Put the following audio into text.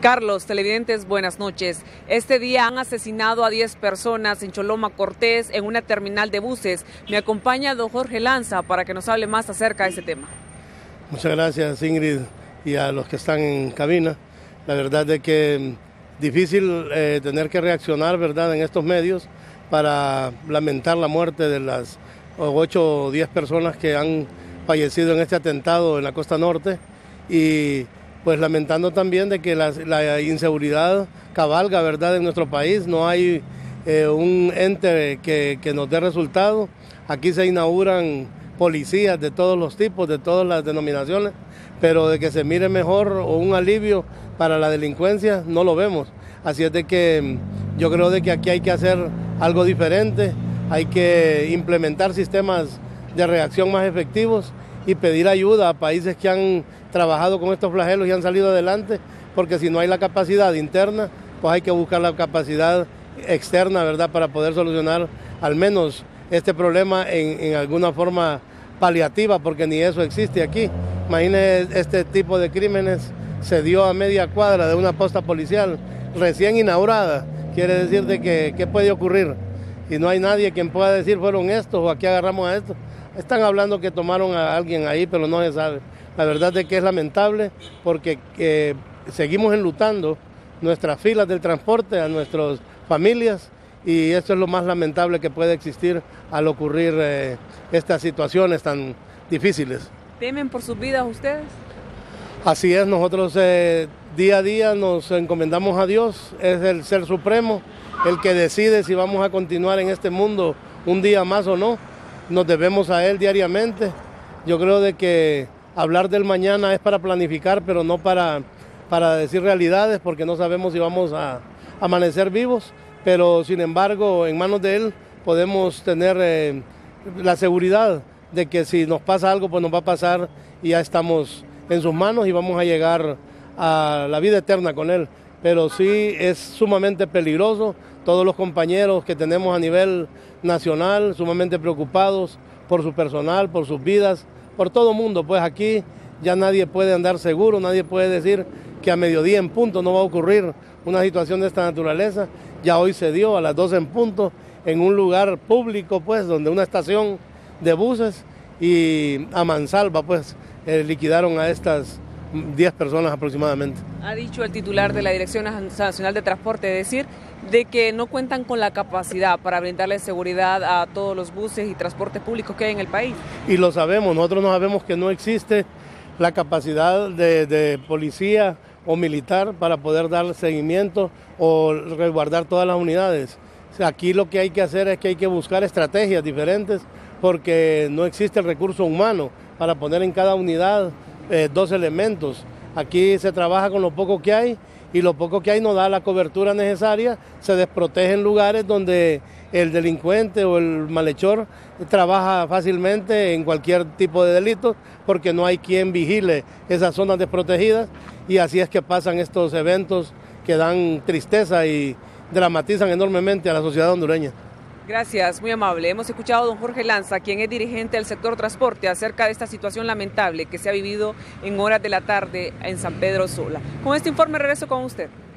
Carlos, televidentes, buenas noches. Este día han asesinado a 10 personas en Choloma Cortés, en una terminal de buses. Me acompaña don Jorge Lanza para que nos hable más acerca de ese tema. Muchas gracias, Ingrid, y a los que están en cabina. La verdad es que difícil tener que reaccionar, ¿verdad?, en estos medios para lamentar la muerte de las 8 o 10 personas que han fallecido en este atentado en la costa norte, y pues lamentando también de que la inseguridad cabalga, ¿verdad?, en nuestro país. No hay un ente que nos dé resultado. Aquí se inauguran policías de todos los tipos, de todas las denominaciones, pero de que se mire mejor o un alivio para la delincuencia no lo vemos. Así es de que yo creo de que aquí hay que hacer algo diferente, hay que implementar sistemas de reacción más efectivos y pedir ayuda a países que han trabajado con estos flagelos y han salido adelante, porque si no hay la capacidad interna, pues hay que buscar la capacidad externa, ¿verdad?, para poder solucionar al menos este problema en alguna forma paliativa, porque ni eso existe aquí. Imagínense, este tipo de crímenes se dio a media cuadra de una posta policial recién inaugurada. Quiere decir de que ¿qué puede ocurrir? Y no hay nadie quien pueda decir fueron estos o aquí agarramos a estos. Están hablando que tomaron a alguien ahí, pero no se sabe. La verdad es que es lamentable porque seguimos enlutando nuestras filas del transporte, a nuestras familias, y esto es lo más lamentable que puede existir al ocurrir estas situaciones tan difíciles. ¿Temen por sus vidas ustedes? Así es, nosotros día a día nos encomendamos a Dios, es el Ser Supremo el que decide si vamos a continuar en este mundo un día más o no. Nos debemos a Él diariamente. Yo creo de que hablar del mañana es para planificar, pero no para decir realidades, porque no sabemos si vamos a amanecer vivos, pero sin embargo en manos de Él podemos tener la seguridad de que si nos pasa algo, pues nos va a pasar y ya estamos en sus manos y vamos a llegar a la vida eterna con Él. Pero sí es sumamente peligroso, todos los compañeros que tenemos a nivel nacional, sumamente preocupados por su personal, por sus vidas, por todo mundo. Pues aquí ya nadie puede andar seguro, nadie puede decir que a mediodía en punto no va a ocurrir una situación de esta naturaleza. Ya hoy se dio a las 12 en punto en un lugar público, pues, donde una estación de buses, y a mansalva, pues, liquidaron a estas 10 personas aproximadamente. Ha dicho el titular de la Dirección Nacional de Transporte, decir de que no cuentan con la capacidad para brindarle seguridad a todos los buses y transportes públicos que hay en el país. Y lo sabemos, nosotros no sabemos que no existe la capacidad de policía o militar para poder dar seguimiento o resguardar todas las unidades. O sea, aquí lo que hay que hacer es que hay que buscar estrategias diferentes, porque no existe el recurso humano para poner en cada unidad 2 elementos. Aquí se trabaja con lo poco que hay, y lo poco que hay no da la cobertura necesaria. Se desprotege en lugares donde el delincuente o el malhechor trabaja fácilmente en cualquier tipo de delito, porque no hay quien vigile esas zonas desprotegidas, y así es que pasan estos eventos que dan tristeza y dramatizan enormemente a la sociedad hondureña. Gracias, muy amable. Hemos escuchado a don Jorge Lanza, quien es dirigente del sector transporte, acerca de esta situación lamentable que se ha vivido en horas de la tarde en San Pedro Sula. Con este informe regreso con usted.